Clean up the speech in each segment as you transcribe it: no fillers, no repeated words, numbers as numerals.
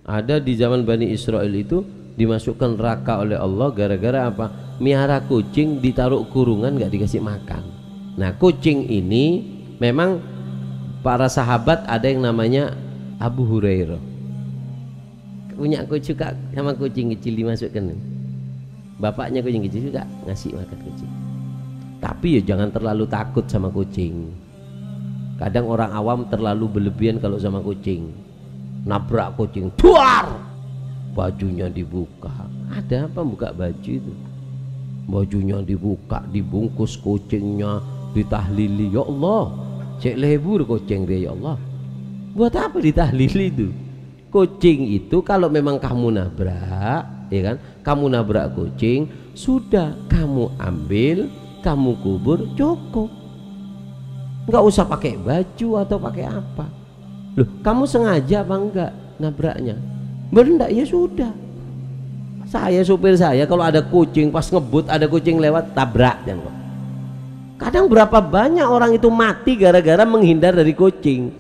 Ada di zaman Bani Israel itu dimasukkan neraka oleh Allah gara-gara apa? Miara kucing ditaruh kurungan nggak dikasih makan. Nah kucing ini memang para sahabat ada yang namanya Abu Hurairah punya kucing sama kucing kecil dimasukkan. Bapaknya kucing kecil juga ngasih makan kucing. Tapi ya jangan terlalu takut sama kucing. Kadang orang awam terlalu berlebihan kalau sama kucing. Nabrak kucing, duar, bajunya dibuka. Ada apa buka baju itu? Bajunya dibuka, dibungkus kucingnya, ditahlili. Ya Allah, cek lebur kucing dia, ya Allah. Buat apa ditahlili itu? Kucing itu kalau memang kamu nabrak, ya kan? Kamu nabrak kucing, sudah kamu ambil, kamu kubur, cukup. Nggak usah pakai baju atau pakai apa. Loh, kamu sengaja apa enggak nabraknya? Berendak ya sudah. Saya supir saya kalau ada kucing pas ngebut ada kucing lewat tabrak dan kok. Kadang berapa banyak orang itu mati gara-gara menghindar dari kucing.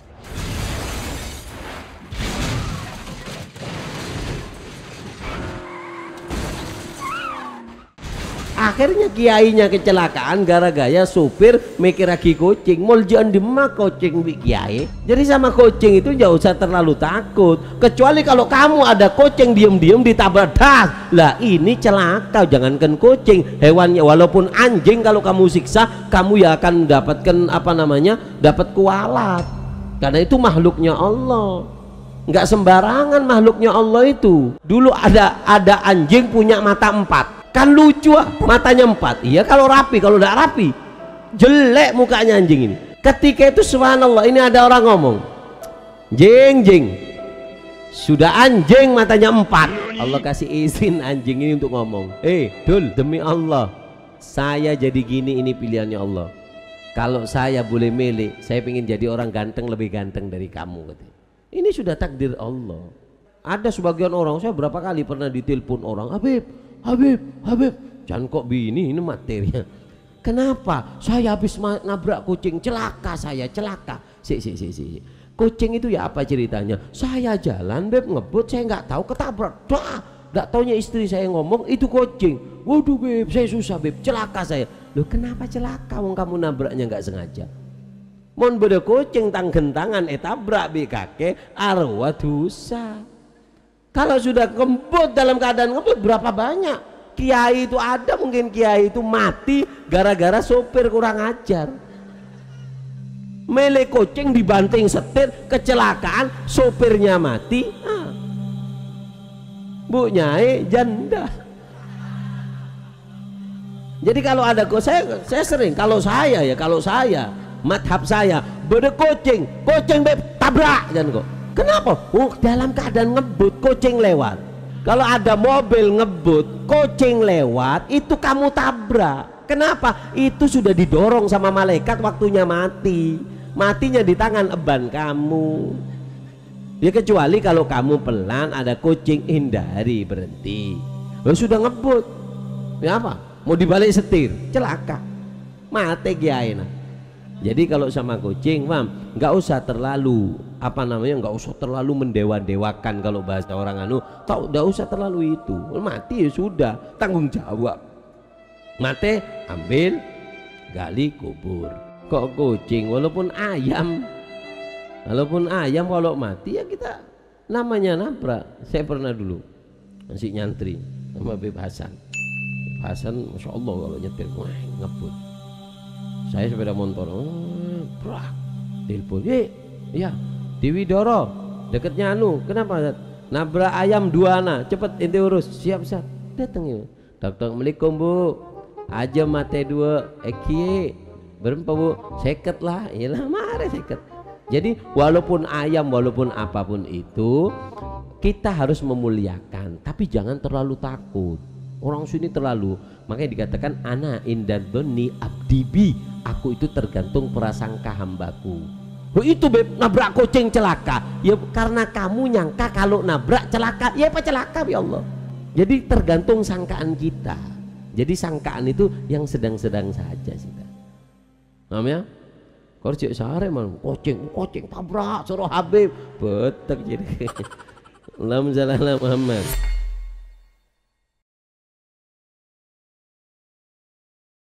Akhirnya kiainya kecelakaan gara-gara supir mikir lagi kucing. Muljan demak kucing bi kiai. Jadi sama kucing itu nggak usah terlalu takut. Kecuali kalau kamu ada kucing diem-diem ditabrak das. Lah ini celaka. Jangankan kucing, hewannya walaupun anjing kalau kamu siksa, kamu ya akan mendapatkan apa namanya? Dapat kualat. Karena itu makhluknya Allah. Nggak sembarangan makhluknya Allah itu. Dulu ada anjing punya mata 4. Kan lucu matanya 4. Iya kalau rapi, kalau tidak rapi jelek mukanya anjing ini. Ketika itu subhanallah ini ada orang ngomong, jeng sudah anjing matanya 4. Allah kasih izin anjing ini untuk ngomong, Dul, demi Allah saya jadi gini, ini pilihannya Allah. Kalau saya boleh milih, saya ingin jadi orang ganteng, lebih ganteng dari kamu. Ini sudah takdir Allah. Ada sebagian orang, saya berapa kali pernah ditelepon orang, Habib, jangan kok bini, ini materinya. Kenapa? Saya habis nabrak kucing, celaka saya, celaka. Si. Kucing itu ya apa ceritanya? Saya jalan, Beb, ngebut, saya nggak tahu ketabrak. Nggak taunya istri saya ngomong, itu kucing. Waduh, Beb, saya susah, Beb, celaka saya. Loh kenapa celaka? Wong kamu nabraknya nggak sengaja. Mon beda kucing tanggentangan, tabrak bi kakek, arwah dosa. Kalau sudah ngebut dalam keadaan ngebut berapa banyak kiai itu ada, mungkin kiai itu mati gara-gara sopir kurang ajar. Mele kucing dibanting setir, kecelakaan, sopirnya mati. Bu Nyai janda. Jadi kalau ada saya sering, kalau saya madhab saya beda kucing tabrak jangan kok. Kenapa? Dalam keadaan ngebut kucing lewat. Kalau ada mobil ngebut kucing lewat, itu kamu tabrak. Kenapa? Itu sudah didorong sama malaikat, waktunya mati. Matinya di tangan eban kamu. Ya kecuali kalau kamu pelan, ada kucing, hindari, berhenti. Sudah ngebut, ya apa? Mau dibalik setir, celaka, mati kiai. Jadi kalau sama kucing, nggak usah terlalu nggak usah terlalu mendewa-dewakan. Kalau bahasa orang nggak usah terlalu itu. Mati ya sudah, tanggung jawab. Mati, ambil, gali, kubur. Kok kucing, walaupun ayam kalau mati ya kita namanya nabrak. Saya pernah dulu masih nyantri sama Beb Hasan. Masya Allah kalau nyetir, ngebut. Saya sepeda motor, telepon, ya di Widoro deketnya kenapa nabrak ayam 2 anak, cepet ente urus. Siap Ustaz, datang ya. Assalamualaikum Bu, aja mate 2 eki berapa Bu? Seket lah, iyalah mare seket. Jadi walaupun ayam, walaupun apapun itu kita harus memuliakan, tapi jangan terlalu takut. Orang sini terlalu, makanya dikatakan ana indadzonni abdibi, aku itu tergantung prasangka hambaku. Itu Beb, nabrak kucing celaka ya karena kamu nyangka kalau nabrak celaka, ya apa celaka ya Allah. Jadi tergantung sangkaan kita. Jadi sangkaan itu yang sedang-sedang saja sudah. Namanya korjek sare man kucing tabrak suruh Habib betek jadi. Allahumma shalli ala Muhammad.